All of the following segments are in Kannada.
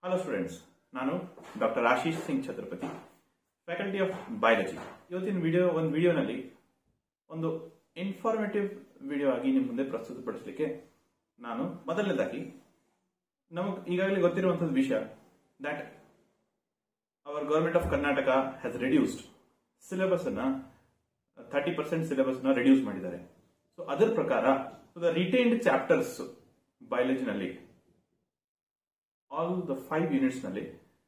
ಹಲೋ ಸ್ಟೂಡೆಂಟ್ಸ್, ನಾನು doctor Ashish Singh Chhatrapati, faculty of biology. ಇವತ್ತಿನ ವಿಡಿಯೋನಲ್ಲಿ ಒಂದು ಇನ್ಫಾರ್ಮೇಟಿವ್ ವಿಡಿಯೋ ಆಗಿ ನಿಮ್ಮ ಮುಂದೆ ಪ್ರಸ್ತುತಪಡಿಸಲಿಕ್ಕೆ ನಾನು ಮೊದಲನೇದಾಗಿ ನಮಗೆ ಈಗಾಗಲೇ ಗೊತ್ತಿರುವಂತಹ ವಿಷಯ that our government of Karnataka has reduced syllabus ಅನ್ನ 30% ಸಿಲೆಬಸ್ ನ ರಿಡ್ಯೂಸ್ ಮಾಡಿದ್ದಾರೆ. ಸೊ ಅದರ ಪ್ರಕಾರ ದ ರಿಟೈನ್ಡ್ ಚಾಪ್ಟರ್ಸ್ ಬಯಾಲಜಿನಲ್ಲಿ ಆಲ್ ದ 5 ಯೂನಿಟ್ಸ್ ನಲ್ಲಿ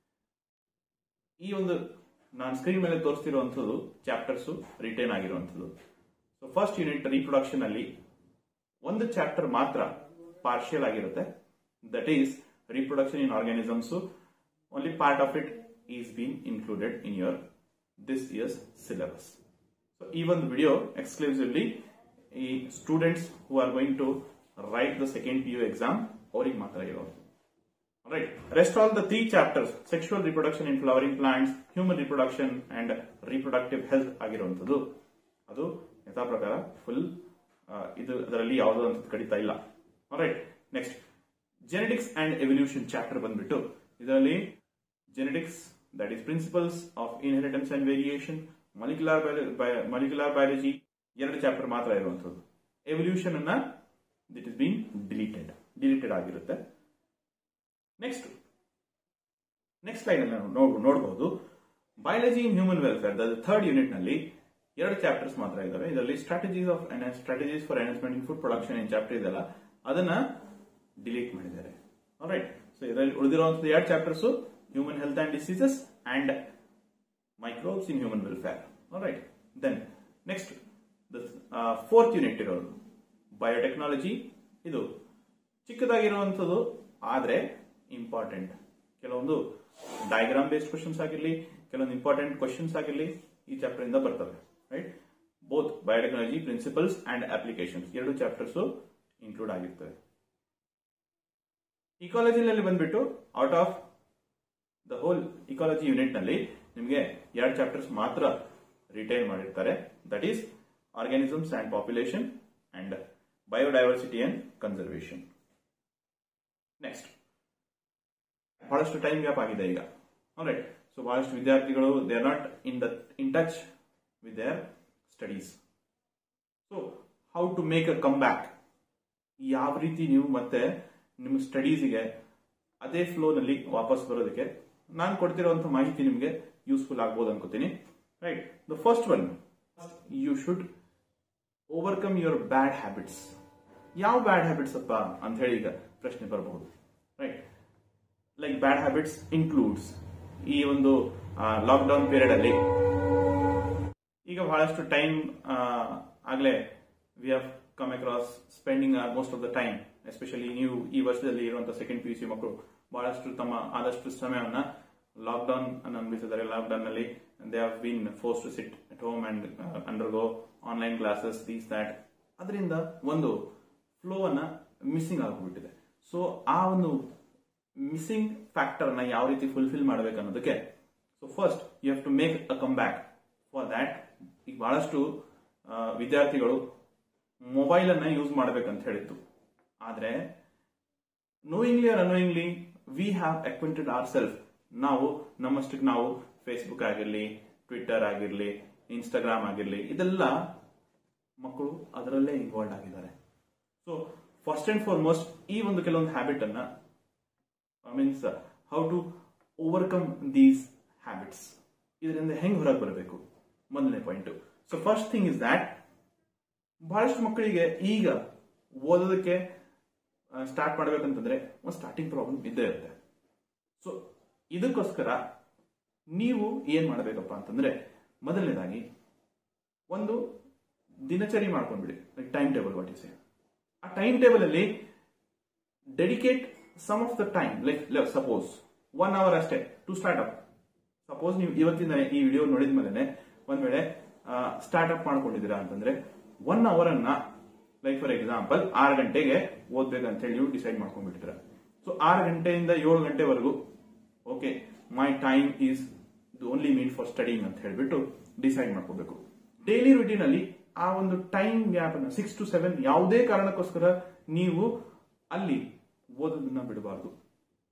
ಈ ಒಂದು ನಾನು ಸ್ಕ್ರೀನ್ ಮೇಲೆ ತೋರಿಸ್ತಿರುವಂತದ್ದು ಚಾಪ್ಟರ್ಸ್ ರಿಟೈನ್ ಆಗಿರುವಂತದ್ದು. ಸೊ ಫಸ್ಟ್ ಯೂನಿಟ್ ರೀಪ್ರೊಡಕ್ಷನ್ ಅಲ್ಲಿ ಒಂದು ಚಾಪ್ಟರ್ ಮಾತ್ರ ಪಾರ್ಷಿಯಲ್ ಆಗಿರುತ್ತೆ, that is reproduction in organisms. Only part of it is been included in your this year's syllabus. So ಈ ಒಂದು ವಿಡಿಯೋ ಎಕ್ಸ್ಕ್ಲೂಸಿವ್ಲಿ ಈ students who are going to write the second PU exam ಅವರಿಗೆ ಮಾತ್ರ ಇರೋದು. Right. Rest all the 3 chapters, sexual reproduction in flowering plants, human reproduction and reproductive health ಆಗಿರುವಂತದ್ದು ಅದು ಯಥಾ ಪ್ರಕಾರ ಫುಲ್ ಇದರಲ್ಲಿ ಯಾವುದೋ ಅಂತ ಕಡಿತಾ ಇಲ್ಲ. Right. Next genetics and evolution chapter ಬಂದ್ಬಿಟ್ಟು ಇದರಲ್ಲಿ genetics that is principles of inheritance and variation, molecular biology 2 chapter ಮಾತ್ರ ಇರುವಂತದ್ದು. ಎವಲ್ಯೂಷನ್ ಅನ್ನ ದಿಟ್ ಇಸ್ ಬೀನ್ ಡಿಲೀಟೆಡ್ ಆಗಿರುತ್ತೆ. ನೆಕ್ಸ್ಟ್ ಲೈನ್ ಅಲ್ಲಿ ನಾವು ನೋಡಬಹುದು biology in human welfare third unit ನಲ್ಲಿ 2 ಚಾಪ್ಟರ್ಸ್ ಮಾತ್ರ ಇದಾವೆ. ಇದರಲ್ಲಿ strategies for enhancement in food production ಏನ್ ಚಾಪ್ಟರ್ ಇದೆಲ್ಲ ಅದನ್ನ ಡಿಲೀಟ್ ಮಾಡಿದ್ದಾರೆ. ರೈಟ್. ಸೊ ಇದರಲ್ಲಿ ಉಳಿದಿರುವಂತಹ 2 chapters human health and diseases and microbes in human welfare. Right. Then next fourth unit ಇರೋದು ಬಯೋಟೆಕ್ನಾಲಜಿ. ಇದು ಚಿಕ್ಕದಾಗಿರುವಂತದ್ದು ಆದ್ರೆ ಇಂಪಾರ್ಟೆಂಟ್. ಕೆಲವೊಂದು ಡಯಾಗ್ರಾಮ್ ಬೇಸ್ಡ್ ಕ್ವಶನ್ಸ್ ಆಗಿರ್ಲಿ, ಕೆಲವೊಂದು ಇಂಪಾರ್ಟೆಂಟ್ ಕ್ವಶನ್ಸ್ ಆಗಿರ್ಲಿ ಈ ಚಾಪ್ಟರ್ ಇಂದ ಬರ್ತವೆ. Right. Both biotechnology principles and applications 2 chapters include ಆಗಿರ್ತವೆ. ಇಕಾಲಜಿನಲ್ಲಿ ಬಂದ್ಬಿಟ್ಟು out of the whole ecology unit ನಲ್ಲಿ ನಿಮಗೆ 2 ಚಾಪ್ಟರ್ಸ್ ಮಾತ್ರ ರಿಟೈನ್ ಮಾಡಿರ್ತಾರೆ, that is organisms and population and biodiversity and conservation. Next ಬಹಳಷ್ಟು ಟೈಮ್ ಗ್ಯಾಪ್ ಆಗಿದೆ ಈಗ. ರೈಟ್. ಸೊ ಬಹಳಷ್ಟು ವಿದ್ಯಾರ್ಥಿಗಳು they are not in touch with their studies. So how to make a comeback, ಯಾವ ರೀತಿ ನೀವು ಮತ್ತೆ ನಿಮ್ಮ ಸ್ಟಡೀಸ್ಗೆ ಅದೇ ಫ್ಲೋ ನಲ್ಲಿ ವಾಪಸ್ ಬರೋದಕ್ಕೆ ನಾನು ಕೊಡ್ತಿರುವಂತಹ ಮಾಹಿತಿ ನಿಮಗೆ ಯೂಸ್ಫುಲ್ ಆಗ್ಬೋದು ಅನ್ಕೋತೀನಿ. Right. The first one, you should overcome your bad habits. ಯಾವ ಬ್ಯಾಡ್ ಹ್ಯಾಬಿಟ್ಸ್ ಅಪ್ಪ ಅಂತ ಹೇಳಿ ಈಗ ಪ್ರಶ್ನೆ ಬರಬಹುದು. Right. Like bad habits includes ಈ ಒಂದು ಲಾಕ್ಡೌನ್ ಪೀರಿಯಡ್ ಅಲ್ಲಿ ಈಗ ಬಹಳಷ್ಟು ಟೈಮ್ ಆಗ್ಲೇ we have come across spending most of the time, especially ನೀವು ಈ ವರ್ಷದಲ್ಲಿ ಇರುವಂತಹ ಸೆಕೆಂಡ್ PUC ಮಕ್ಕಳು ಬಹಳಷ್ಟು ತಮ್ಮ ಆದಷ್ಟು ಸಮಯವನ್ನ ಲಾಕ್ಡೌನ್ ಅನ್ನು ಅನುಭವಿಸಿದ್ದಾರೆ. ಲಾಕ್ಡೌನ್ ನಲ್ಲಿ they have been force to sit at home and undergo online classes these that. ಅದರಿಂದ ಒಂದು ಫ್ಲೋ ಅನ್ನ ಮಿಸ್ಸಿಂಗ್ ಆಗಿಬಿಟ್ಟಿದೆ. ಸೊ ಆ ಒಂದು ಮಿಸ್ಸಿಂಗ್ ಫ್ಯಾಕ್ಟರ್ ಅನ್ನ ಯಾವ ರೀತಿ ಫುಲ್ಫಿಲ್ ಮಾಡಬೇಕು ಅನ್ನೋದಕ್ಕೆ so first you have to make a comeback. For that ಈಗ ಬಹಳಷ್ಟು ವಿದ್ಯಾರ್ಥಿಗಳು ಮೊಬೈಲ್ ಅನ್ನ ಯೂಸ್ ಮಾಡಬೇಕಂತ ಹೇಳಿತ್ತು, ಆದ್ರೆ knowingly or unknowingly we have acquainted our self. ನಾವು ನಮ್ಮಷ್ಟಕ್ಕೆ ನಾವು ಫೇಸ್ಬುಕ್ ಆಗಿರ್ಲಿ, ಟ್ವಿಟರ್ ಆಗಿರ್ಲಿ, ಇನ್ಸ್ಟಾಗ್ರಾಮ್ ಆಗಿರ್ಲಿ, ಇದೆಲ್ಲ ಮಕ್ಕಳು ಅದರಲ್ಲೇ ಇನ್ವಾಲ್ವ್ ಆಗಿದ್ದಾರೆ. ಸೊ ಫಸ್ಟ್ ಅಂಡ್ ಫಾರ್ಮೋಸ್ಟ್ ಈ ಒಂದು ಕೆಲವೊಂದು ಹ್ಯಾಬಿಟ್ ಅನ್ನ means how to overcome these habits, ಇದರಿಂದ ಹೆಂಗ್ ಹೊರಗೆ ಬರಬೇಕು ಮೊದಲನೇ point. So first thing is that ಬಹಳಷ್ಟು ಮಕ್ಕಳಿಗೆ ಈಗ ಓದೋದಕ್ಕೆ ಸ್ಟಾರ್ಟ್ ಮಾಡ್ಬೇಕಂತಂದ್ರೆ ಒಂದು ಸ್ಟಾರ್ಟಿಂಗ್ ಪ್ರಾಬ್ಲಮ್ ಇದ್ದೇ ಇರುತ್ತೆ. ಸೊ ಇದಕ್ಕೋಸ್ಕರ ನೀವು ಏನ್ ಮಾಡಬೇಕಪ್ಪ ಅಂತಂದ್ರೆ ಮೊದಲನೇದಾಗಿ ಒಂದು ದಿನಚರಿ ಮಾಡ್ಕೊಂಡ್ಬಿಡಿ, like time table. What is ಆ ಟೈಮ್ ಟೇಬಲ್ ಅಲ್ಲಿ dedicate some of the time, like suppose 1 hour ಅಷ್ಟೇ ಟು ಸ್ಟಾರ್ಟ್ ಅಪ್. ಸಪೋಸ್ ನೀವು ಇವತ್ತಿನ ಈ ವಿಡಿಯೋ ನೋಡಿದ ಮೇಲೆ ಒಂದ್ ವೇಳೆ ಸ್ಟಾರ್ಟ್ ಅಪ್ ಮಾಡ್ಕೊಂಡಿದ್ದೀರಾ ಅಂತಂದ್ರೆ 1 hour ಅನ್ನ ಲೈಕ್ ಫಾರ್ ಎಕ್ಸಾಂಪಲ್ 6 ಗಂಟೆಗೆ ಓದ್ಬೇಕಂತ ಹೇಳಿ ನೀವು ಡಿಸೈಡ್ ಮಾಡ್ಕೊಂಡ್ಬಿಟ್ಟಿರ. ಸೊ 6 ಗಂಟೆಯಿಂದ 7 ಗಂಟೆವರೆಗೂ okay my time is only mean for studying ಅಂತ ಹೇಳ್ಬಿಟ್ಟು ಡಿಸೈಡ್ ಮಾಡ್ಕೋಬೇಕು. ಡೈಲಿ ರುಟೀನ್ ಅಲ್ಲಿ ಆ ಒಂದು ಟೈಮ್ ಗ್ಯಾಪ್ ಅನ್ನು 6 to 7 ಯಾವುದೇ ಕಾರಣಕ್ಕೋಸ್ಕರ ನೀವು ಅಲ್ಲಿ ಓದೋದನ್ನ ಬಿಡಬಾರ್ದು.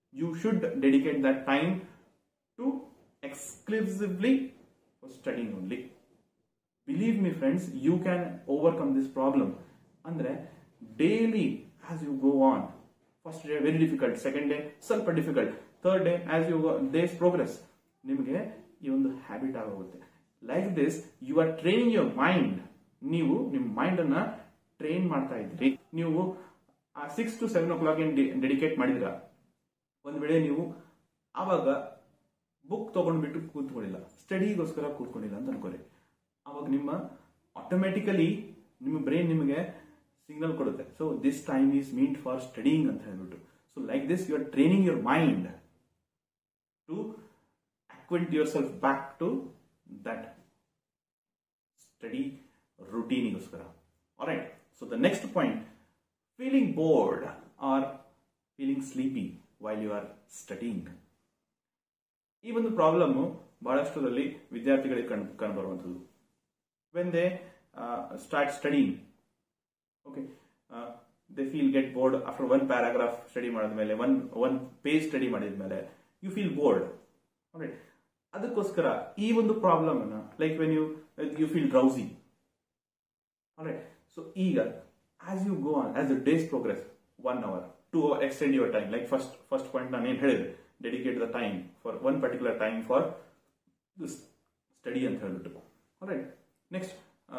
You should dedicate that time to exclusively for studying only. Believe me friends, you can overcome this problem. Andre daily as you go on, first day very difficult, second day ಸ್ವಲ್ಪ difficult, third day as you go days progress, ನಿಮಗೆ ಈ ಒಂದು ಹ್ಯಾಬಿಟ್ ಆಗೋಗುತ್ತೆ. Like this you are training your mind. ನೀವು ನಿಮ್ಮ ಮೈಂಡ್ ಅನ್ನ ಟ್ರೈನ್ ಮಾಡ್ತಾ ಇದ್ರಿ. ನೀವು ಆ 6 to 7 o'clock ಡೆಡಿಕೇಟ್ ಮಾಡಿದ್ರ, ಒಂದ್ ವೇಳೆ ನೀವು ಆವಾಗ ಬುಕ್ ತಗೊಂಡ್ಬಿಟ್ಟು ಕೂತ್ಕೊಂಡಿಲ್ಲ, ಸ್ಟಡಿಗೋಸ್ಕರ ಕೂತ್ಕೊಂಡಿಲ್ಲ ಅಂತ ಅನ್ಕೋರಿ, ಅವಾಗ ನಿಮ್ಮ ಆಟೋಮೆಟಿಕಲಿ ನಿಮ್ಮ ಬ್ರೈನ್ ನಿಮಗೆ ಸಿಗ್ನಲ್ ಕೊಡುತ್ತೆ, so this time is meant for studying ಅಂತ ಹೇಳ್ಬಿಟ್ಟು. So like this you are training your mind to acquaint yourself back to that study routine goskara. All right, so the next point, feeling bored or feeling sleepy while you are studying. ಈ ಒಂದು ಪ್ರಾಬ್ಲಮ್ ಬಹಳಷ್ಟರಲ್ಲಿ ವಿದ್ಯಾರ್ಥಿಗಳಿಗೆ ಕಂಡುಬರುವಂಥದ್ದು. when they start studying, okay, they get bored after one paragraph study ಮಾಡಿದ್ಮೇಲೆ, one page study ಮಾಡಿದ್ಮೇಲೆ you feel bored. All right, ಅದಕ್ಕೋಸ್ಕರ ಈ ಒಂದು ಪ್ರಾಬ್ಲಮ್ ಅನ್ನ, like when you feel drowsy. Alright, so ಈಗ as you go on, as the days progress, 1 hour, 2 hour extend your time. Like first point ನಾನು ಏನ್ ಹೇಳಿದೆ, dedicate the time for one particular time for this study ಅಂತ ಹೇಳ್ಬಿಟ್ಟು. ಆಲ್ರೈಟ್, ನೆಕ್ಸ್ಟ್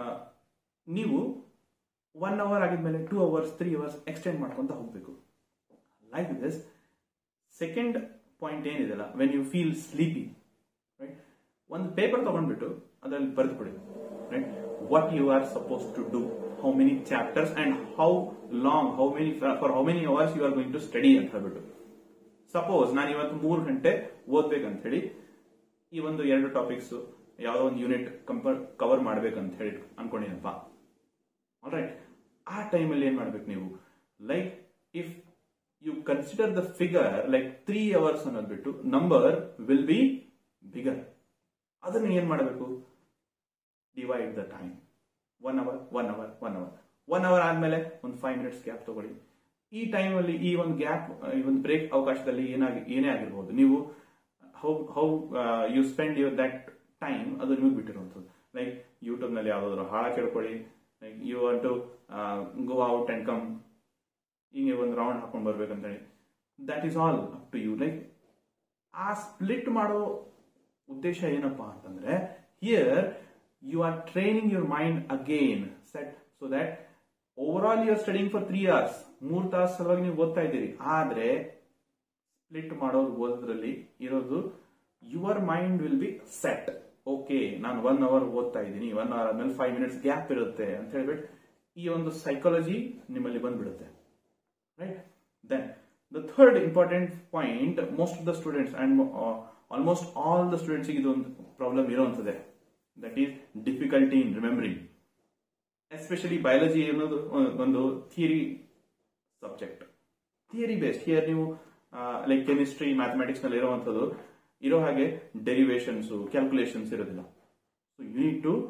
ನೀವು 1 hour ಆಗಿದ್ಮೇಲೆ 2 hours, 3 hours ಎಕ್ಸ್ಟೆಂಡ್ ಮಾಡ್ಕೊಂತ ಹೋಗ್ಬೇಕು. ಲೈಕ್ ದಿಸ್ ಸೆಕೆಂಡ್ ಪಾಯಿಂಟ್ ಏನಿದೆಲ್ಲ, when you feel sleepy, right, ಒಂದು ಪೇಪರ್ ತಗೊಂಡ್ಬಿಟ್ಟು ಅದರಲ್ಲಿ ಬರೆದುಬಿಡಿ, right, what you are suppose to do, how many chapters and how long, for how many hours you are going to study ಅಂತ ಹೇಳ್ಬಿಟ್ಟು. ಸಪೋಸ್ ನಾನು ಇವತ್ತು 3 ಗಂಟೆ ಓದ್ಬೇಕಂತ ಹೇಳಿ ಈ ಒಂದು 2 ಟಾಪಿಕ್ಸ್ ಯಾವುದೋ ಒಂದು ಯೂನಿಟ್ ಕವರ್ ಮಾಡ್ಬೇಕಂತ ಹೇಳಿ ಅನ್ಕೊಂಡಿನಪ್ಪ. ಆಲ್ರೈಟ್, ಆ ಟೈಮಲ್ಲಿ ಏನ್ ಮಾಡ್ಬೇಕು ನೀವು, like if you consider the figure like 3 hours ಅನ್ನೋದ್ಬಿಟ್ಟು number will be bigger. ಅದನ್ನ ಏನ್ ಮಾಡಬೇಕು, divide the time, 1 hour 1 hour 1 hour 1 hour ಆದ್ಮೇಲೆ ಒಂದು 5 minutes ಗ್ಯಾಪ್ ತಗೊಳ್ಳಿ. ಈ ಟೈಮ್ ಅಲ್ಲಿ ಈ ಒಂದು ಗ್ಯಾಪ್, ಈ ಒಂದು ಬ್ರೇಕ್ ಅವಕಾಶದಲ್ಲಿ ಏನೇ ಆಗಿರ್ಬೋದು, ನೀವು how you spend your that time, ಅದು ನಿಮಗೆ ಬಿಟ್ಟಿರುವಂಥದ್ದು. ಲೈಕ್ ಯೂಟ್ಯೂಬ್ ನಲ್ಲಿ ಯಾವ್ದಾದ್ರು ಹಾಳ ಕೇಳ್ಕೊಳ್ಳಿ, like you want to go out and come, ಹಿಂಗೆ ಒಂದು ರೌಂಡ್ ಹಾಕೊಂಡ್ ಬರ್ಬೇಕಂತ ಹೇಳಿ, that is all up to you. Like ಆ ಸ್ಪ್ಲಿಟ್ ಮಾಡೋ ಉದ್ದೇಶ ಏನಪ್ಪಾ ಅಂತಂದ್ರೆ, here you are training your mind again set, so that overall you are studying for 3 hours, 3 ತಾಸು ಸಲುವಾಗಿ ನೀವು ಓದ್ತಾ ಇದ್ದೀರಿ. ಆದ್ರೆ ಸ್ಪ್ಲಿಟ್ ಮಾಡೋದು ಓದೋದ್ರಲ್ಲಿ ಇರೋದು, your mind will be set. Okay, ನಾನು 1 hour ಓದ್ತಾ ಇದ್ದೀನಿ, 1 hour ಆದ್ಮೇಲೆ 5 minutes ಗ್ಯಾಪ್ ಇರುತ್ತೆ ಅಂತ ಹೇಳ್ಬಿಟ್ಟು ಈ ಒಂದು ಸೈಕಾಲಜಿ ನಿಮ್ಮಲ್ಲಿ ಬಂದ್ಬಿಡುತ್ತೆ. Right? Then the third important point, most of the students and almost all the students idondu problem iruntade, that is difficulty in remembering, especially biology ಅನ್ನೋದು ಒಂದು theory subject, theory based. Here ನೀವು ಲೈಕ್ ಕೆಮಿಸ್ಟ್ರಿ, ಮ್ಯಾಥಮೆಟಿಕ್ಸ್ ನಲ್ಲಿ ಇರೋ ಹಾಗೆ ಡೆರಿವೇಶನ್ಸ್, ಕ್ಯಾಲ್ಕುಲೇಷನ್ಸ್ ಇರೋದಿಲ್ಲ. So you need to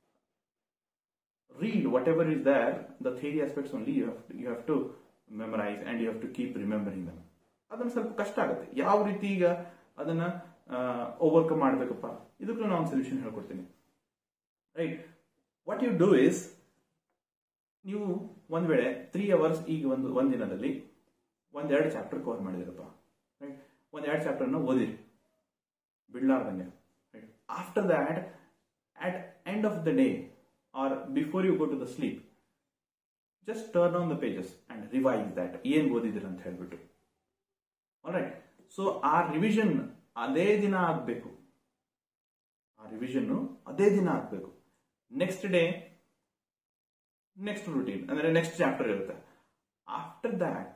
read whatever is there, the theory aspects only you have to memorize and you have to keep remembering them. ಅದನ್ನ ಸ್ವಲ್ಪ ಕಷ್ಟ ಆಗುತ್ತೆ. ಯಾವ ರೀತಿ ಈಗ ಅದನ್ನ ಓವರ್ಕಮ್ ಮಾಡ್ಬೇಕಪ್ಪ, ಇದಕ್ಕೂ ನಾನು ಸೊಲ್ಯೂಷನ್ ಹೇಳ್ಕೊಡ್ತೀನಿ. Right, what you do is, ನೀವು ಒಂದ್ ವೇಳೆ 3 hours ಈಗ ಒಂದ್ ದಿನದಲ್ಲಿ 1-2 ಚಾಪ್ಟರ್ ಕವರ್ ಮಾಡಿದಿರಪ್ಪ, ರೈಟ್, 1-2 ಚಾಪ್ಟರ್ನ ಓದಿರಿ ಬಿಡ್ಲಾರ್ದಂಗೆ. Right, after that at end of the day or before you go to the sleep, just turn on the pages and revise that ಏನ್ ಓದಿದಿರ ಅಂತ ಹೇಳ್ಬಿಟ್ಟು. ಆಲ್ರೈಟ್, ಸೊ ಆ ರಿವಿಷನ್ ಅದೇ ದಿನ ಆಗ್ಬೇಕು, ನೆಕ್ಸ್ಟ್ ಡೇ ನೆಕ್ಸ್ಟ್ ರೂಟೀನ್ ಅಂದ್ರೆ ನೆಕ್ಸ್ಟ್ ಚಾಪ್ಟರ್ ಇರುತ್ತೆ. ಆಫ್ಟರ್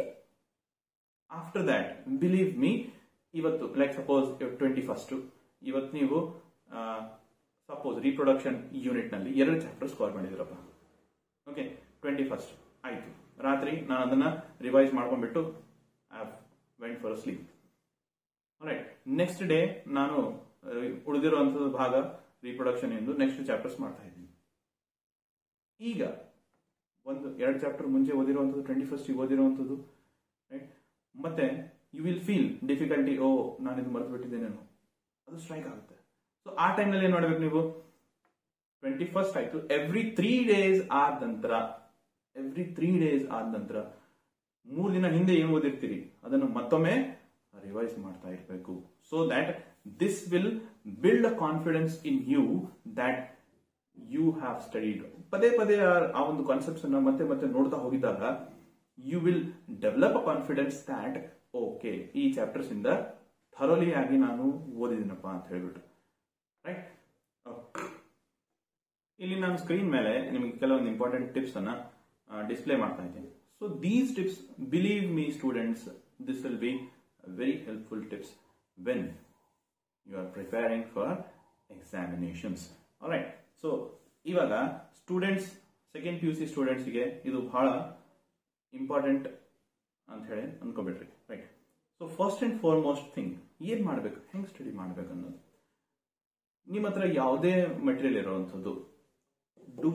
ದ್ಯಾಟ್ ಬಿಲೀವ್ ಮೀ, ಇವತ್ತು ಲೈಕ್ ಸಪೋಸ್ 21st, ಇವತ್ತು ನೀವು ಸಪೋಸ್ ರೀಪ್ರೊಡಕ್ಷನ್ ಯೂನಿಟ್ ನಲ್ಲಿ 2 ಚಾಪ್ಟರ್ಸ್ ಕವರ್ ಮಾಡಿದಿರಪ್ಪ. ಓಕೆ, 21st ಆಯ್ತು, ರಾತ್ರಿ ನಾನು ಅದನ್ನ ರಿವೈಸ್ ಮಾಡ್ಕೊಂಡ್ಬಿಟ್ಟು went for sleep. Right, next day ನಾನು ಉಳಿದಿರುವಂತದ್ದು ಭಾಗ ರೀಪ್ರೊಡಕ್ಷನ್ ಎಂದು ನೆಕ್ಸ್ಟ್ ಚಾಪ್ಟರ್ಸ್ ಮಾಡ್ತಾ ಇದ್ದೀನಿ. ಈಗ 1-2 ಚಾಪ್ಟರ್ ಮುಂಚೆ ಓದಿರುವಂತದ್ದು, 21st ಓದಿರುವಂತದ್ದು, ರೈಟ್, ಮತ್ತೆ ಯು ವಿಲ್ ಫೀಲ್ ಡಿಫಿಕಲ್ಟಿ, ಓ ನಾನು ಇದು ಮರೆತು ಬಿಟ್ಟಿದ್ದೇನೇನು, ಅದು ಸ್ಟ್ರೈಕ್ ಆಗುತ್ತೆ. ಸೊ ಆ ಟೈಮ್ನಲ್ಲಿ ಏನ್ ಮಾಡ್ಬೇಕು ನೀವು, 21st ಆಯ್ತು, ಎವ್ರಿ 3 days ಆದ ನಂತರ 3 ದಿನ ಹಿಂದೆ ಏನು ಓದಿರ್ತೀರಿ ಅದನ್ನು ಮತ್ತೊಮ್ಮೆ ರಿವೈಸ್ ಮಾಡ್ತಾ ಇರಬೇಕು. So that this will build a confidence in you that you have studied. ಪದೇ ಪದೇ ಆ ಒಂದು ಕಾನ್ಸೆಪ್ಟ್ಸ್ ಅನ್ನ ಮತ್ತೆ ಮತ್ತೆ ನೋಡ್ತಾ ಹೋಗಿದಾಗ you will develop a confidence that okay, ಈ ಚಾಪ್ಟರ್ಸ್ ಇಂದ ಥರೋಲಿ ಆಗಿ ನಾನು ಓದಿದ್ದೀನಪ್ಪ ಅಂತ ಹೇಳ್ಬಿಟ್ಟು, ರೈಟ್. ಇಲ್ಲಿ ನಾನು ಸ್ಕ್ರೀನ್ ಮೇಲೆ ನಿಮಗೆ ಕೆಲವೊಂದು ಇಂಪಾರ್ಟೆಂಟ್ ಟಿಪ್ಸ್ ಅನ್ನ ಡಿಸ್ಪ್ಲೇ ಮಾಡ್ತಾ ಇದ್ದೀನಿ. So these tips, believe me students, this will be very helpful tips when you are preparing for examinations. Alright. So ಇವಾಗ ಸ್ಟೂಡೆಂಟ್ಸ್, ಸೆಕೆಂಡ್ PUC ಸ್ಟೂಡೆಂಟ್ಸ್ಗೆ ಇದು ಬಹಳ ಇಂಪಾರ್ಟೆಂಟ್ ಅಂತ ಹೇಳಿ ಅನ್ಕೋಬೇಡ್ರಿ, right. So first and foremost thing, ಏನ್ ಮಾಡ್ಬೇಕು, ಹೆಂಗ್ ಸ್ಟಡಿ ಮಾಡ್ಬೇಕು ಅನ್ನೋದು. ನಿಮ್ಮ ಹತ್ರ ಯಾವುದೇ ಮೆಟೀರಿಯಲ್ ಇರುವಂತದ್ದು, do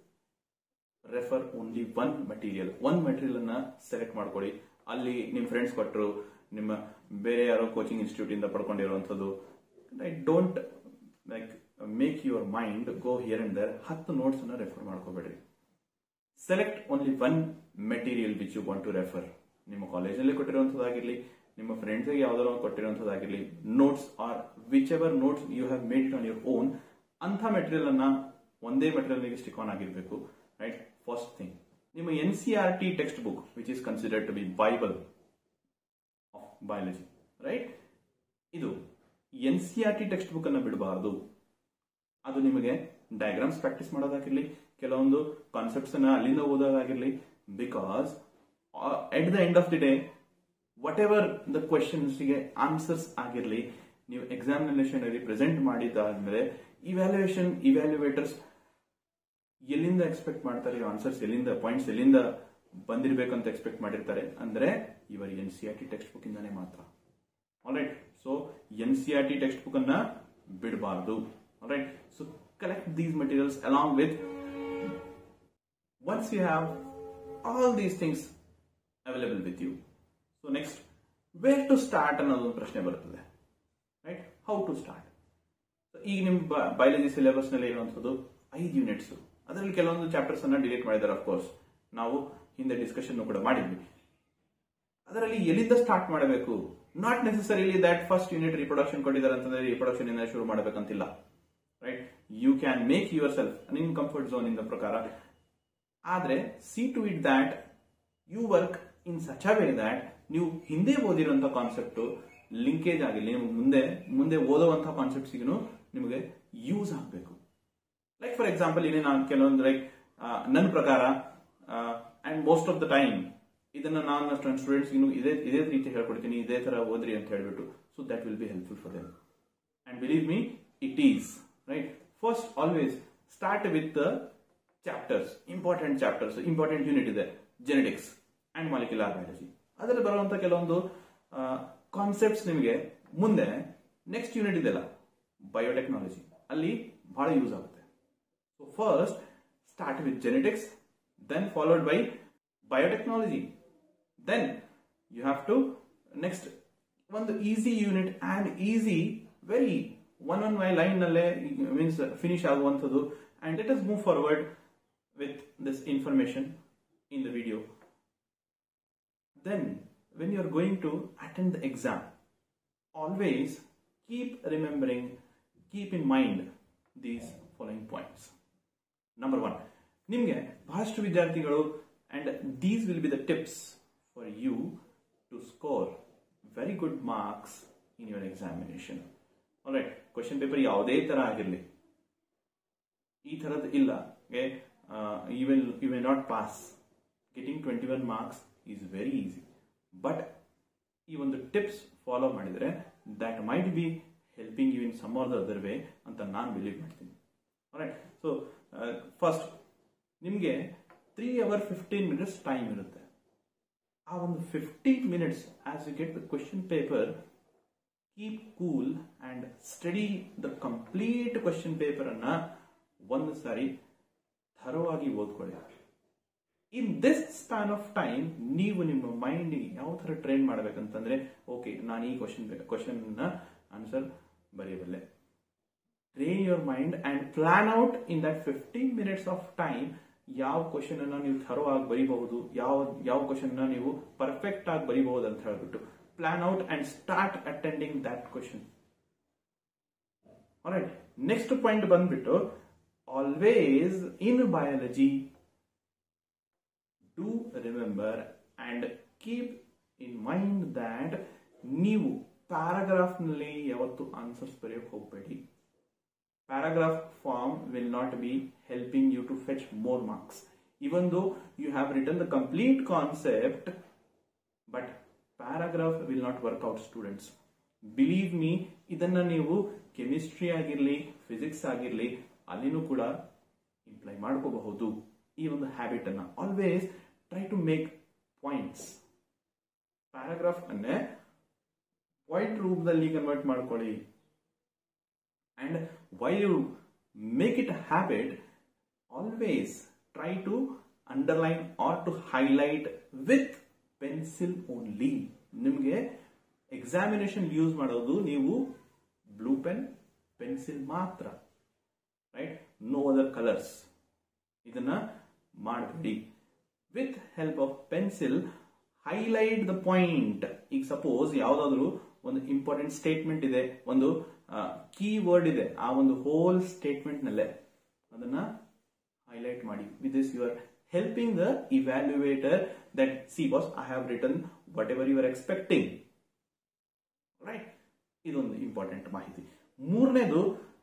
refer only one material ಅನ್ನ ಸೆಲೆಕ್ಟ್ ಮಾಡ್ಕೊಳ್ಳಿ. ಅಲ್ಲಿ ನಿಮ್ಮ ಫ್ರೆಂಡ್ಸ್ ಕೊಟ್ಟರು, ನಿಮ್ಮ ಬೇರೆ ಯಾರೋ ಕೋಚಿಂಗ್ ಇನ್ಸ್ಟಿಟ್ಯೂಟ್ ಇಂದ ಪಡ್ಕೊಂಡಿರುವಂತದ್ದು, don't like make your mind go here and there. 10 notes ಅನ್ನ ರೆಫರ್ ಮಾಡ್ಕೋಬೇಡ್ರಿ. Select only one material which you want to refer. ನಿಮ್ಮ ಕಾಲೇಜಲ್ಲಿ ಕೊಟ್ಟಿರುವಂತದ್ದಾಗಿರ್ಲಿ, ನಿಮ್ಮ ಫ್ರೆಂಡ್ಸ್ಗೆ ಯಾವ್ದಾದ್ರು ಕೊಟ್ಟಿರುವಂತದ್ದಾಗಿರ್ಲಿ, notes or whichever notes you have made it on your own, ಅಂತ ಮೆಟೀರಿಯಲ್ ಅನ್ನ ಒಂದೇ ಮೆಟೀರಿಯಲ್ ಸ್ಟಿಕ್ ಆನ್ ಆಗಿರ್ಬೇಕು, ರೈಟ್. ಫಸ್ಟ್ ಥಿಂಗ್, ನಿಮ್ಮ NCERT text book which is considered to be bible of biology, right. ಇದು NCERT ಟೆಕ್ಸ್ಟ್ ಬುಕ್ ಅನ್ನ ಬಿಡಬಾರದು. ಅದು ನಿಮಗೆ ಡಯಾಗ್ರಾಮ್ಸ್ ಪ್ರಾಕ್ಟೀಸ್ ಮಾಡೋದಾಗಿರ್ಲಿ, ಕೆಲವೊಂದು ಕಾನ್ಸೆಪ್ಟ್ಸ್ ಅನ್ನ ಅಲ್ಲಿಂದ ಓದೋದಾಗಿರ್ಲಿ, because at the end of the day whatever the questions ಗೆ ಆನ್ಸರ್ಸ್ ಆಗಿರ್ಲಿ, ನೀವು ಎಕ್ಸಾಮಿನೇಷನ್ ಅಲ್ಲಿ ಪ್ರೆಸೆಂಟ್ ಮಾಡಿದ್ದಾದ್ಮೇಲೆ ಇವ್ಯಾಲ್ಯೂಯೇಟರ್ಸ್ ಎಲ್ಲಿಂದ ಎಕ್ಸ್ಪೆಕ್ಟ್ ಮಾಡ್ತಾರೆ ಆನ್ಸರ್ಸ್, ಎಲ್ಲಿಂದ ಪಾಯಿಂಟ್ಸ್ ಎಲ್ಲಿಂದ ಬಂದಿರಬೇಕಂತ ಎಕ್ಸ್ಪೆಕ್ಟ್ ಮಾಡಿರ್ತಾರೆ ಅಂದ್ರೆ ಇವರ NCERT ಟೆಕ್ಸ್ಟ್ ಬುಕ್ ಇಂದಾನೆ ಮಾತ್ರ. Alright. So NCERT text book ಅನ್ನ ಬಿಡಬಾರದು. Alright. So collect these materials along with, once you have all these things available with you, so next where to start ಅನ್ನೋದು ಒಂದು ಪ್ರಶ್ನೆ ಬರುತ್ತದೆ, ರೈಟ್. How to start. ಈಗ ನಿಮ್ ಬಯಾಲಜಿ ಸಿಲೆಬಸ್ ನಲ್ಲಿ ಇರುವಂತದ್ದು 5 ಯೂನಿಟ್ಸ್, ಅದರಲ್ಲಿ ಕೆಲವೊಂದು ಚಾಪ್ಟರ್ಸ್ ಅನ್ನ ಡಿಲೀಟ್ ಮಾಡಿದ್ದಾರೆ. ಅಫ್ಕೋರ್ಸ್ ನಾವು ಹಿಂದೆ ಡಿಸ್ಕಷನ್ ಕೂಡ ಮಾಡಿದ್ವಿ. ಅದರಲ್ಲಿ ಎಲ್ಲಿಂದ ಸ್ಟಾರ್ಟ್ ಮಾಡಬೇಕು, not necessarily that first unit reproduction ಕೊಟ್ಟಿದ್ದಾರೆ ಅಂತಂದ್ರೆ ರಿಪ್ರೊಡಕ್ಷನ್ ಇಂದ ಶುರು ಮಾಡಬೇಕಂತಿಲ್ಲ, right. You can make yourself ನಿಮ್ ಕಂಫರ್ಟ್ ಝೋನ್ ಇಂದ ಪ್ರಕಾರ. ಆದ್ರೆ see to it that you work in such a way that ನೀವು ಹಿಂದೆ ಓದಿರುವಂತಹ ಕಾನ್ಸೆಪ್ಟ್ ಲಿಂಕೇಜ್ ಆಗಿಲ್ಲ, ನಿಮ್ಗೆ ಮುಂದೆ ಓದುವಂತಹ ಕಾನ್ಸೆಪ್ಟ್ಸ್ಗೂ ನಿಮಗೆ ಯೂಸ್ ಆಗಬೇಕು. ಲೈಕ್ ಫಾರ್ ಎಕ್ಸಾಂಪಲ್, ಇಲ್ಲಿ ನಾನು ಕೆಲವೊಂದು ಲೈಕ್ ನನ್ನ ಪ್ರಕಾರ and most of the time ಇದನ್ನ ನಾನು ಸ್ಟೂಡೆಂಟ್ಸ್ ಇದೇ ರೀತಿ ಹೇಳ್ಕೊಡ್ತೀನಿ, ಇದೇ ತರ ಓದ್ರಿ ಅಂತ ಹೇಳ್ಬಿಟ್ಟು. So that will be helpful for them and believe me it is, right. First always start with chapters, important unit ಇದೆ, ಜೆನೆಟಿಕ್ಸ್ ಅಂಡ್ ಮಾಲಿಕ್ಯುಲರ್ ಬಯಾಲಜಿ. ಅದರಲ್ಲಿ ಬರುವಂತ ಕೆಲವೊಂದು ಕಾನ್ಸೆಪ್ಟ್ಸ್ ನಿಮಗೆ ಮುಂದೆ ನೆಕ್ಸ್ಟ್ ಯೂನಿಟ್ ಇದೆಲ್ಲ ಬಯೋಟೆಕ್ನಾಲಜಿ, ಅಲ್ಲಿ ಬಹಳ ಯೂಸ್ ಆಗುತ್ತೆ. So first start with genetics, then followed by biotechnology, then you have to next ಒಂದು easy unit and easy very one line ನಲ್ಲೇ ಮೀನ್ಸ್ ಫಿನಿಶ್ ಆಗುವಂಥದ್ದು. And let us move forward with this information in the video. Then when you are going to attend the exam, always keep in mind these following points. Number 1, nimge bahashtu vidyarthigalu, and these will be the tips for you to score very good marks in your examination. All right, question paper yavade tara agirli, ee tarad illa, okay. You may not pass. Getting 21 marks is very easy, but even the tips follow ಮಾಡಿದ್ರೆ that might be helping you in some or the other way ಅಂತ ನಾನು ಬಿಲೀವ್ ಮಾಡ್ತೀನಿ. ಆಲ್ರೈಟ್. ಸೊ ಫಸ್ಟ್ ನಿಮಗೆ 3 hours 15 minutes ಟೈಮ್ ಇರುತ್ತೆ. ಆ ಒಂದು 15 minutes as you get the question paper, keep cool and study the complete question paper ಅನ್ನ ಒಂದು ಸಾರಿ ಥರವಾಗಿ ಓದ್ಕೊಳ್ಳಿ. In this span of time ನೀವು ನಿಮ್ಮ ಮೈಂಡ್ ಯಾವ ತರ ಟ್ರೈನ್ ಮಾಡ್ಬೇಕಂತಂದ್ರೆ, ಓಕೆ ನಾನು ಈ ಕ್ವಶನ್ ಆನ್ಸರ್ ಬರೆಯಬಲ್ಲೆ. Train your mind and plan out in that 15 minutes of time ಯಾವ ಕ್ವಶನ್ ಅನ್ನ ನೀವು ಥರೋ ಆಗಿ ಬರೀಬಹುದು, ಯಾವ ಕ್ವಶನ್ ನೀವು ಪರ್ಫೆಕ್ಟ್ ಆಗಿ ಬರೀಬಹುದು ಅಂತ ಹೇಳ್ಬಿಟ್ಟು plan out and start attending that question. Alright, next point ಬಂದ್ಬಿಟ್ಟು always in biology do remember and keep in mind that ನೀವು ಪ್ಯಾರಾಗ್ರಾಫ್ ನಲ್ಲಿ ಯಾವತ್ತು ಆನ್ಸರ್ಸ್ ಬರೆಯಕ್ಕೆ ಹೋಗಬೇಡಿ. Paragraph form will not be helping you to fetch more marks, even though you have written the complete concept, but paragraph will not work out, students. Believe me, ಇದನ್ನ ನೀವು ಕೆಮಿಸ್ಟ್ರಿ ಆಗಿರ್ಲಿ ಫಿಸಿಕ್ಸ್ ಆಗಿರ್ಲಿ ಅಲ್ಲಿನೂ ಕೂಡ ಇಂಪ್ಲೈ ಮಾಡ್ಕೋಬಹುದು. ಈ ಒಂದು ಹ್ಯಾಬಿಟ್ ಅನ್ನ always try to make points. Paragraph ಅನ್ನೇ ಪಾಯಿಂಟ್ ರೂಪದಲ್ಲಿ ಕನ್ವರ್ಟ್ ಮಾಡ್ಕೊಳ್ಳಿ. And why you make it a habit, always try to underline or to highlight with pencil only. ನಿಮಗೆ ಎಕ್ಸಾಮಿನೇಷನ್ ಯೂಸ್ ಮಾಡೋದು ನೀವು ಬ್ಲೂ ಪೆನ್, ಪೆನ್ಸಿಲ್ ಮಾತ್ರ, ರೈಟ್? No other colours. ಇದನ್ನ ಮಾಡಬೇಡಿ. With help of pencil highlight the point. ಈಗ ಸಪೋಸ್ ಯಾವ್ದಾದ್ರು ಒಂದು ಇಂಪಾರ್ಟೆಂಟ್ ಸ್ಟೇಟ್ಮೆಂಟ್ ಇದೆ, ಒಂದು ಕೀ ವರ್ಡ್ ಇದೆ, ಆ ಒಂದು ಹೋಲ್ ಸ್ಟೇಟ್ಮೆಂಟ್ ನಲ್ಲೇ ಅದನ್ನ ಹೈಲೈಟ್ ಮಾಡಿ. With this you are helping the evaluator that see boss I have written whatever you are expecting, right? ಇದೊಂದು ಇಂಪಾರ್ಟೆಂಟ್ ಮಾಹಿತಿ. ಮೂರನೇದು,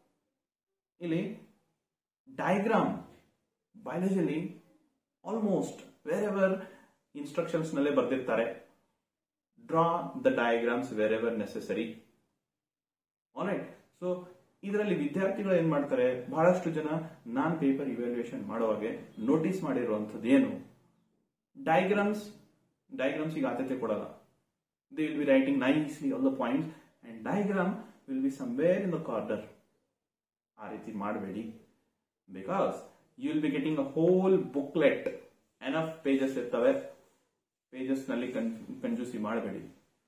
ಇಲ್ಲಿ ಡಯಾಗ್ರಾಮ್. ಬಯಾಲಜಿಯಲ್ಲಿ ಆಲ್ಮೋಸ್ಟ್ ವೇರ್ ಎವರ್ ಇನ್ಸ್ಟ್ರಕ್ಷನ್ಸ್ ನಲ್ಲೇ ಬರ್ದಿರ್ತಾರೆ, draw the diagrams wherever necessary. Alright, so ಇದರಲ್ಲಿ ವಿದ್ಯಾರ್ಥಿಗಳು ಏನ್ ಮಾಡ್ತಾರೆ, ಬಹಳಷ್ಟು ಜನ ನಾನ್ ಪೇಪರ್ ಇವ್ಯಾಲ್ಯೂಯೇಷನ್ ಮಾಡುವಾಗೆ ನೋಟಿಸ್ ಮಾಡಿರುವಂತದ್ದು ಏನು, ಡಯಾಗ್ರಾಮ್ಸ್ ಈಗ ಆದ್ಯತೆ ಕೊಡಲ್ಲ. They will be writing nicely all the points and diagram will be somewhere in the corner. ಆ ರೀತಿ ಮಾಡಬೇಡಿ. Because you will be getting a whole booklet, enough pages ಇರ್ತವೆ, ಪೇಜಸ್ ನಲ್ಲಿ ಕಂಜೂಸಿ ಮಾಡಬೇಡಿ.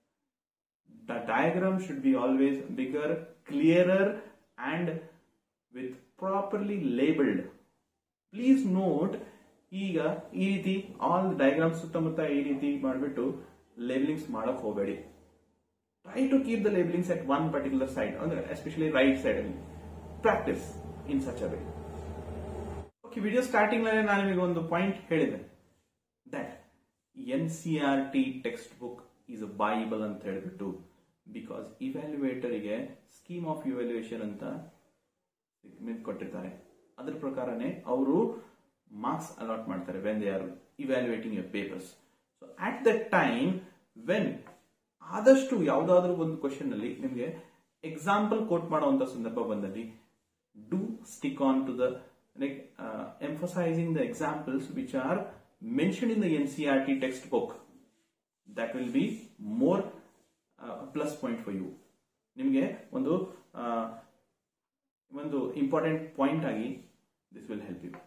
The diagram should be always bigger, clearer and with properly labelled. Please note, ಈಗ ಈ ರೀತಿ ಆಲ್ ಡಯಾಗ್ರಾಮ್ ಸುತ್ತಮುತ್ತ ಈ ರೀತಿ ಮಾಡಿಬಿಟ್ಟು ಲೇಬಲಿಂಗ್ಸ್ ಮಾಡಕ್ ಹೋಗಬೇಡಿ. Try to keep the labellings at one particular side, ಅಂದ್ರೆ ಎಸ್ಪೆಷಲಿ ರೈಟ್ ಸೈಡ್ ಅಲ್ಲಿ. Practise in such a way. Okay, video starting ನಲ್ಲಿ ನಾನು ನಿಮಗೆ ಒಂದು ಪಾಯಿಂಟ್ ಹೇಳಿದೆ, that NCERT text book is a bible ಅಂತ ಹೇಳ್ಬಿಟ್ಟು. ಬಿಕಾಸ್ ಇವ್ಯಾಲ್ಯುಯೇಟರ್ ಗೆ ಸ್ಕೀಮ್ ಆಫ್ ಇವ್ಯಾಲ್ಯೂಯೇಷನ್ ಅಂತ ಕೊಟ್ಟಿರ್ತಾರೆ. ಅದ್ರ ಪ್ರಕಾರನೇ ಅವರು ಮಾರ್ಕ್ಸ್ ಅಲಾಟ್ ಮಾಡ್ತಾರೆ when they are evaluating your papers. So at that time when ಆದಷ್ಟು ಯಾವುದಾದ್ರೂ ಒಂದು ಕ್ವಶನ್ ಅಲ್ಲಿ ನಿಮಗೆ ಎಕ್ಸಾಂಪಲ್ ಕೋಟ್ ಮಾಡುವಂತ ಸಂದರ್ಭ ಬಂದಲ್ಲಿ, do stick on to the emphasizing the examples which are mentioned in the NCERT textbook. That will be more plus point for you. ನಿಮಗೆ ಒಂದು ಇಂಪಾರ್ಟೆಂಟ್ ಪಾಯಿಂಟ್ ಆಗಿ this will help you.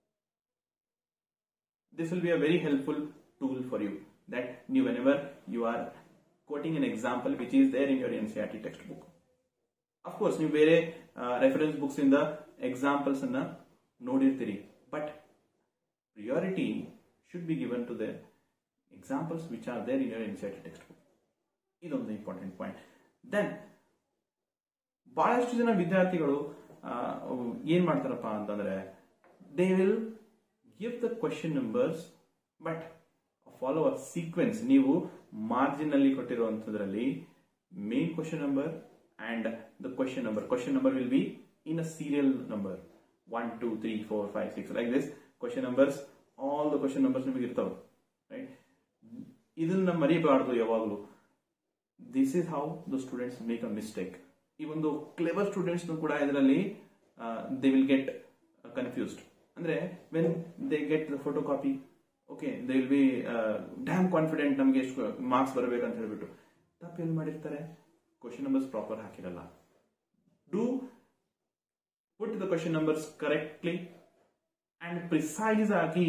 This will be a very helpful tool for you, that whenever you are quoting an example which is there in your NCERT textbook. Of course, ನೀವು ಬೇರೆ ರೆಫರೆನ್ಸ್ ಬುಕ್ಸ್ ಇಂದ ಎಕ್ಸಾಂಪಲ್ಸ್ ಅನ್ನ ನೋಡಿರ್ತೀರಿ, but priority should be given to the examples which are there in your NCERT text book. ಇದೊಂದು ಇಂಪಾರ್ಟೆಂಟ್ ಪಾಯಿಂಟ್. ದೆನ್ ಬಹಳಷ್ಟು ಜನ ವಿದ್ಯಾರ್ಥಿಗಳು ಏನ್ ಮಾಡ್ತಾರಪ್ಪ ಅಂತಂದ್ರೆ, they will give the question numbers but follow a sequence. ನೀವು ಮಾರ್ಜಿನ್ ಅಲ್ಲಿ ಕೊಟ್ಟಿರುವಂತದ್ರಲ್ಲಿ main question number and the question number will be in a serial number 1 2 3 4 5 6 like this. Question numbers, all the question numbers ನಿಮಗೆ ಇರ್ತಾವೆ, right? ಇದನ್ನ ಮರಿಬಾರ್ದು ಯಾವಾಗಲೂ. This is how the students make a mistake. Even though clever students ಕೂಡ ಇದರಲ್ಲಿ they will get confused. ಅಂದ್ರೆ when they get the photocopy, okay, they will be damn confident ನಮಗೆ ಎಷ್ಟು ಮಾರ್ಕ್ಸ್ ಬರಬೇಕು ಅಂತ ಹೇಳ್ಬಿಟ್ಟು ತಪ್ಪೇನು ಮಾಡಿರ್ತಾರೆ, ಕ್ವಶನ್ ನಂಬರ್ಸ್ ಪ್ರಾಪರ್ ಹಾಕಿರಲ್ಲ. Do put the question numbers correctly and precise ಆಗಿ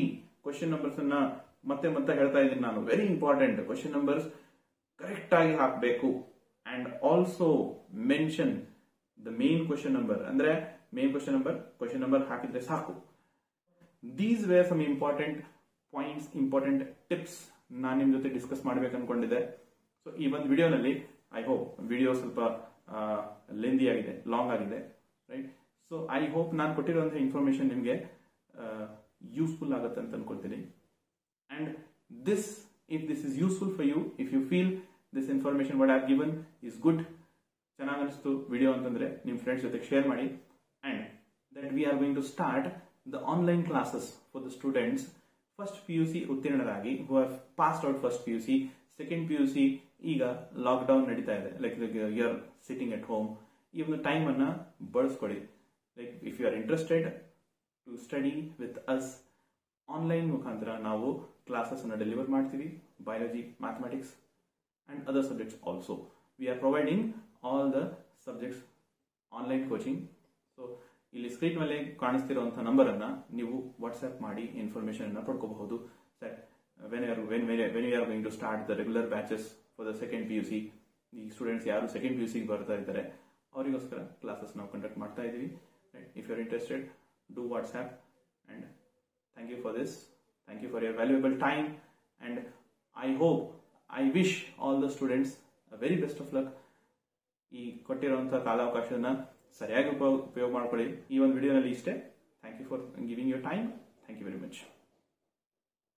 ಕ್ವಶನ್ ನಂಬರ್ಸ್ ಅನ್ನ ಮತ್ತೆ ಮತ್ತೆ ಹೇಳ್ತಾ ಇದ್ದೀನಿ ನಾನು, very important. Question numbers correct ಆಗಿ ಹಾಕಬೇಕು. And also mention the main question number. ಅಂದ್ರೆ ಮೇನ್ ಕ್ವಶನ್ ನಂಬರ್ ಹಾಕಿದ್ರೆ ಸಾಕು. These were some important points, important tips ನಾನು ನಿಮ್ ಜೊತೆ ಡಿಸ್ಕಸ್ ಮಾಡ್ಬೇಕು ಅನ್ಕೊಂಡಿದ್ದೆ. ಸೊ ಈ ಒಂದು ವಿಡಿಯೋನಲ್ಲಿ ಐ ಹೋಪ್ ವಿಡಿಯೋ ಸ್ವಲ್ಪ ಲೆಂದಿ ಆಗಿದೆ, ಲಾಂಗ್ ಆಗಿದೆ, ರೈಟ್? ಸೊ ಐ ಹೋಪ್ ನಾನು ಕೊಟ್ಟಿರುವಂತಹ ಇನ್ಫಾರ್ಮೇಶನ್ ನಿಮಗೆ ಯೂಸ್ಫುಲ್ ಆಗುತ್ತೆ ಅಂತ ಅನ್ಕೊಳ್ತೀನಿ. And if this is useful for you, if you feel this information what I have given is good, ಚೆನ್ನಾಗಿ ಅನಿಸ್ತು ವಿಡಿಯೋ ಅಂತಂದ್ರೆ ನಿಮ್ಮ ಫ್ರೆಂಡ್ಸ್ ಜೊತೆಗೆ ಶೇರ್ ಮಾಡಿ. And that we are going to start the online classes for the students first PUC ಉತ್ತೀರ್ಣರಾಗಿ who have passed out first PUC, second PUC ಈಗ ಲಾಕ್ಡೌನ್ ನಡೀತಾ ಇದೆ, like you are sitting at home. ಈ ಒಂದು ಟೈಮ್ ಅನ್ನ ಬಳಸ್ಕೊಳ್ಳಿ. Like if you are interested to study with us, online ಮುಖಾಂತರ ನಾವು ಕ್ಲಾಸಸ್ ಅನ್ನು ಡೆಲಿವರ್ ಮಾಡ್ತೀವಿ. Biology, mathematics and other subjects also. We are providing all the subjects online coaching. So ಇಲ್ಲಿ ಸ್ಕ್ರೀನ್ ಮೇಲೆ ಕಾಣಿಸ್ತಿರುವಂತಹ ನಂಬರ್ ಅನ್ನ ನೀವು ವಾಟ್ಸ್ಆಪ್ ಮಾಡಿ ಇನ್ಫಾರ್ಮೇಶನ್ ಅನ್ನ ಪಡ್ಕೋಬಹುದು. Sir, when you are going to start the regular batches for the second PUC, ಈ ಸ್ಟೂಡೆಂಟ್ಸ್ ಯಾರು ಸೆಕೆಂಡ್ PUC ಬರ್ತಾ ಇದ್ದಾರೆ ಅವರಿಗೋಸ್ಕರ ಕ್ಲಾಸಸ್ ನಾವು ಕಂಡಕ್ಟ್ ಮಾಡ್ತಾ ಇದೀವಿ. If you are interested, do WhatsApp. And thank you for this. Thank you for your valuable time. And I wish all the students a very best of luck. ಈ ಕೊಟ್ಟಿರುವಂತಹ ಕಾಲಾವಕಾಶನ ಸರಿಯಾಗಿ ಉಪಯೋಗ ಮಾಡ್ಕೊಳ್ಳಿ. ಈ ಒಂದು ವಿಡಿಯೋನಲ್ಲಿ ಇಷ್ಟೇ. Thank you for giving your time. Thank you very much.